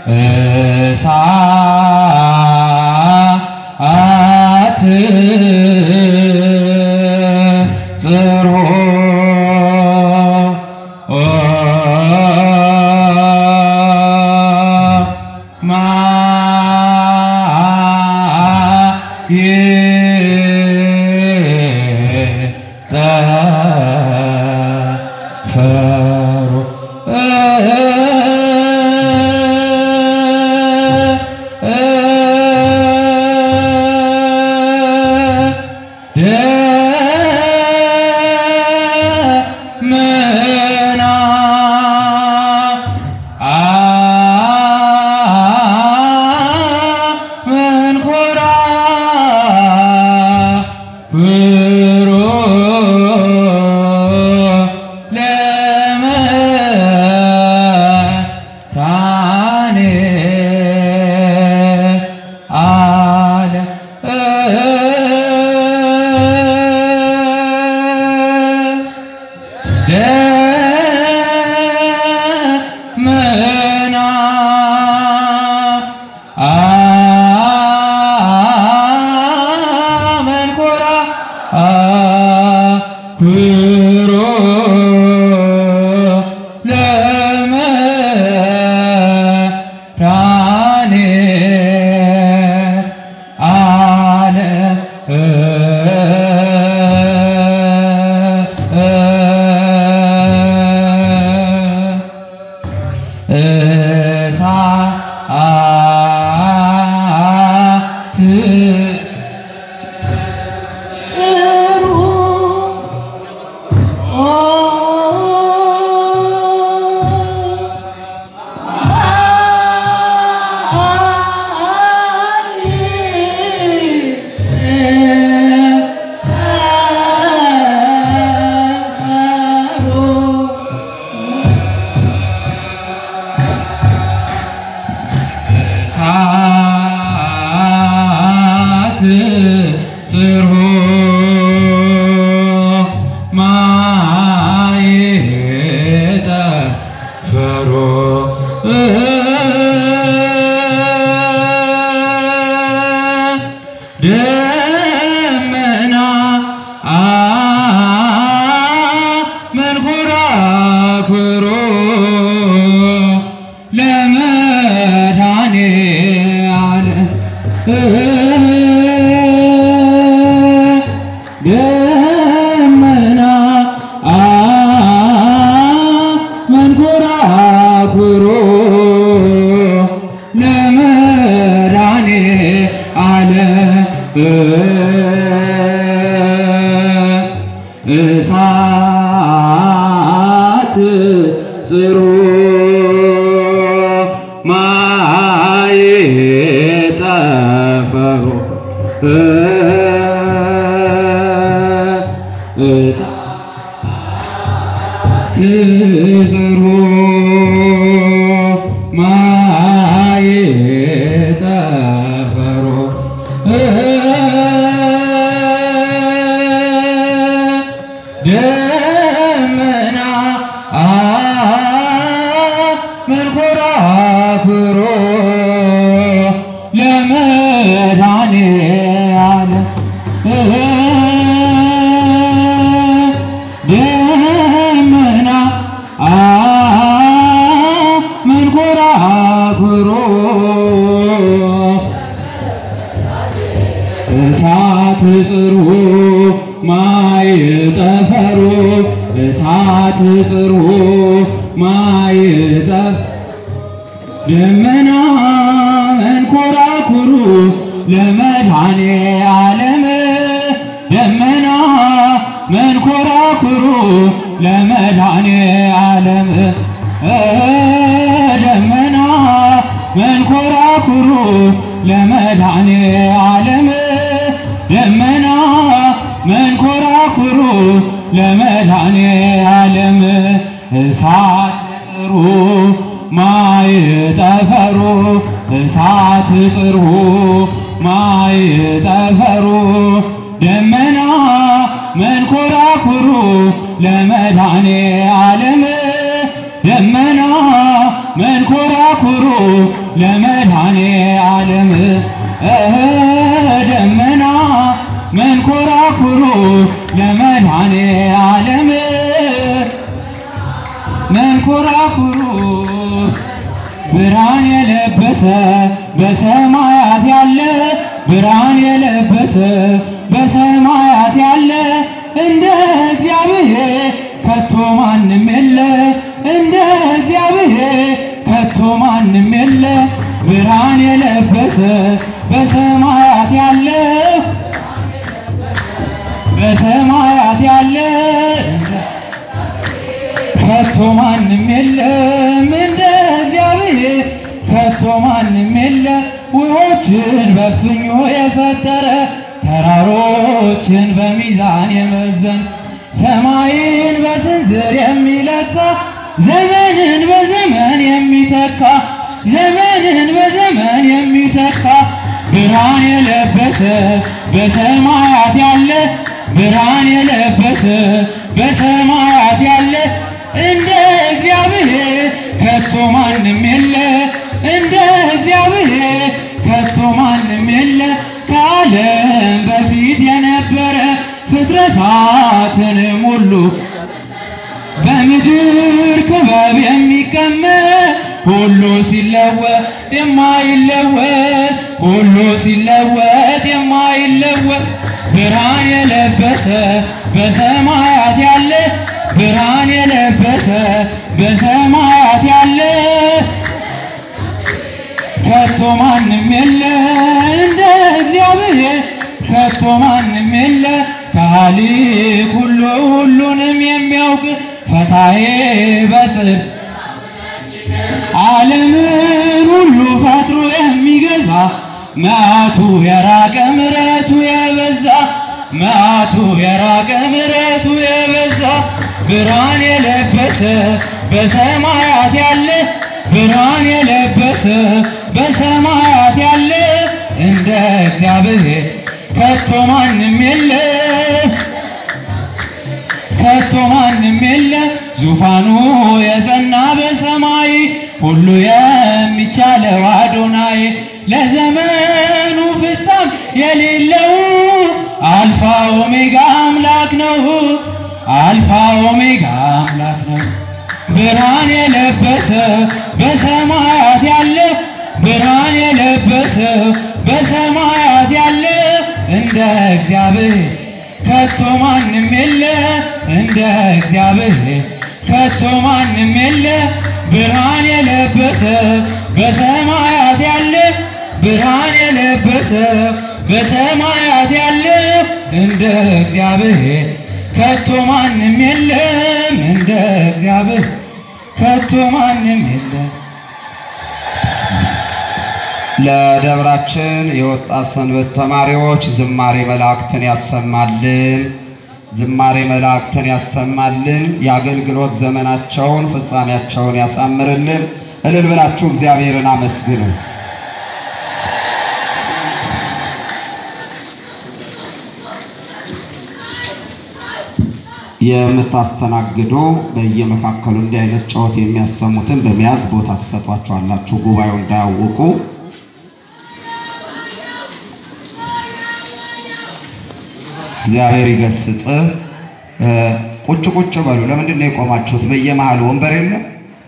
እሳት ጽርሖ እሳት ጽርሖ ማይጠፈሩ እሳት ጽርሖ ማይጠፈሩ ደመና መንኮራኩሮ ለመድኃኔዓለም ደመና መንኮራኩሮ እሳት ጽርሖ ማይጠፈሩ እሳት ጽርሖ ማይጠፍ ደመና መንኮራኩሩ ለመድኃኔዓለም ደመና መንኮራኩሩ ለመድኃኔዓለም ደመና መንኮራኩሩ ለመድኃኔዓለም ደመና መንኮራኩሩ ለመድኃኔዓለም እሳት ጽርሖ ማይጠፈሩ እሳት ጽርሖ ማይጠፈሩ ደመና መንኮራኩሩ ለመድኃኔዓለም ደመና መንኮራ መንኮራኩሩ ለመድኃኔ ዓለም ደመና መንኮራኩሩ ለመድኃኔ ዓለም መንኮራኩሩ ብርሃን የለበሰ በሰማያት ያለ ብርሃን የለበሰ በሰማያት ያለ እንደ እግዚአብሔር ከቶ ማንም የለ እንደ እግዚአብሔር ከቶ ማንም የለ ብርሃን የለበሰ በሰማያት ያለ በሰማያት ያለ ከቶ ማንም የለም እንደ እግዚአብሔር ከቶ ማንም የለ ውኆችን በፍኙ የፈጠረ ተራሮችን በሚዛን የመዘን ሰማይን በስንዝር የሚለካ ዘመንን በዘመን የሚተካ ዘመንን በዘመን የሚተካ ብርሃን የለበሰ በሰማያት ያለ ብርሃን የለበሰ በሰማያት ያለ እንደ እግዚአብሔር ከቶ ማንም የለ እንደ እግዚአብሔር ከቶ ማንም የለ ከዓለም በፊት የነበረ ፍጥረታትንም ሁሉ በምድር ክበብ የሚቀመጥ ሁሉ ሲለወጥ የማይለወጥ ሁሉ ሲለወጥ የማይለወጥ ብርሃን የለበሰ በሰማያት ያለ ብርሃን የለበሰ በሰማያት ያለ ከቶ ማንም የለ እንደ እግዚአብሔር ከቶ ማንም የለ ካሊቅ ሁሉ ሁሉንም የሚያውቅ ፈታዬ በጽድቅ ዓለምን ሁሉ ፈጥሮ የሚገዛ መዓቱ የራቀ ምሕረቱ የበዛ መዓቱ የራቀ ምሕረቱ የበዛ ብርሃን የለበሰ በሰማያት ያለ ብርሃን የለበሰ በሰማያት ያለ እንደ እግዚአብሔር ከቶ ማንም የለ ከቶ ማንም የለ ዙፋኑ የጸና በሰማይ ሁሉ የሚቻለው አዶናይ ለዘመኑ ፍጻሜ የሌለው አልፋ ኦሜጋ አምላክ ነው አልፋ ኦሜጋ አምላክ ነው ብርሃን የለበሰ በሰማያት ያለ ብርሃን የለበሰ በሰማያት ያለ እንደ እግዚአብሔር ከቶ ማንም የለ እንደ እግዚአብሔር ከቶ ማንም የለ ብርሃን የለበሰ በሰማያት ያለ ብርሃን የለበሰ በሰማያት ያለ እንደ እግዚአብሔር ከቶ ማንም የለም እንደ እግዚአብሔር ከቶ ማንም የለም። ለደብራችን የወጣት ሰንበት ተማሪዎች ዝማሬ መላእክትን ያሰማልን፣ ዝማሬ መላእክትን ያሰማልን። የአገልግሎት ዘመናቸውን ፍጻሜያቸውን ያሳምርልን። እልል ብላችሁ እግዚአብሔርን አመስግኑ። የምታስተናግዱ በየመካከሉ እንዲህ አይነት ጨዋታ የሚያሰሙትን በመያዝ ቦታ ተሰጧቸዋላችሁ፣ ጉባኤው እንዳያውቁ። እግዚአብሔር ይገስጽ። ቁጭ ቁጭ በሉ። ለምንድን ነው የቆማችሁት? በየመሃሉ ወንበር የለም?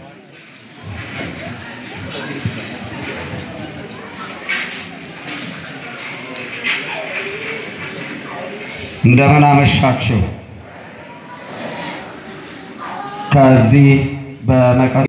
እንደምን አመሻችሁ። ከዚህ በመቀ